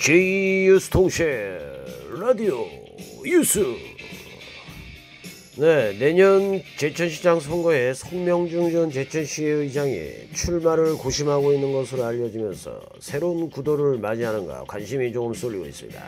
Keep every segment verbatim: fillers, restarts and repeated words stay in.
제이유스 통신 라디오 뉴스. 네, 내년 제천시장 선거에 성명중 전 제천시의장이 출마를 고심하고 있는 것으로 알려지면서 새로운 구도를 맞이하는가 관심이 조금 쏠리고 있습니다.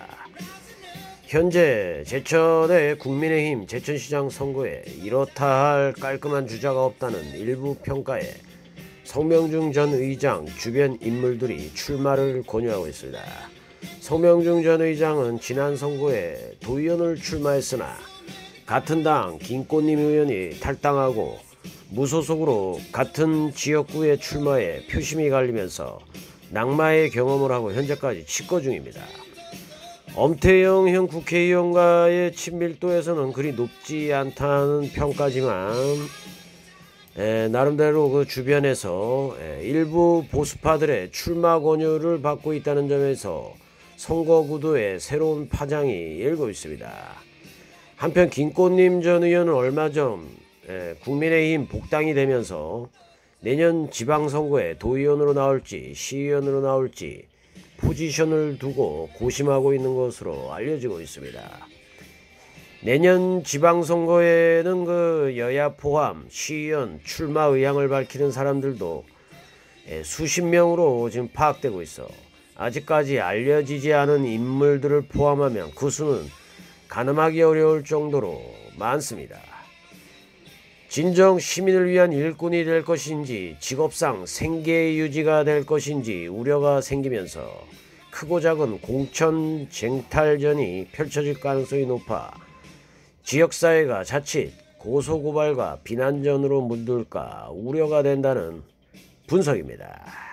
현재 제천의 국민의힘 제천시장 선거에 이렇다 할 깔끔한 주자가 없다는 일부 평가에 성명중 전 의장 주변 인물들이 출마를 권유하고 있습니다. 성명중 전 의장은 지난 선거에 도의원을 출마했으나 같은 당 김꽃림 의원이 탈당하고 무소속으로 같은 지역구에 출마해 표심이 갈리면서 낙마의 경험을 하고 현재까지 집거 중입니다. 엄태영 현 국회의원과의 친밀도에서는 그리 높지 않다는 평가지만 에, 나름대로 그 주변에서 에, 일부 보수파들의 출마 권유를 받고 있다는 점에서 선거 구도에 새로운 파장이 일고 있습니다. 한편 김꽃림 전 의원은 얼마 전 에, 국민의힘 복당이 되면서 내년 지방선거에 도의원으로 나올지 시의원으로 나올지 포지션을 두고 고심하고 있는 것으로 알려지고 있습니다. 내년 지방선거에는 그 여야 포함 시의원 출마 의향을 밝히는 사람들도 수십 명으로 지금 파악되고 있어 아직까지 알려지지 않은 인물들을 포함하면 그 수는 가늠하기 어려울 정도로 많습니다. 진정 시민을 위한 일꾼이 될 것인지 직업상 생계 유지가 될 것인지 우려가 생기면서 크고 작은 공천 쟁탈전이 펼쳐질 가능성이 높아 지역사회가 자칫 고소고발과 비난전으로 물들까 우려가 된다는 분석입니다.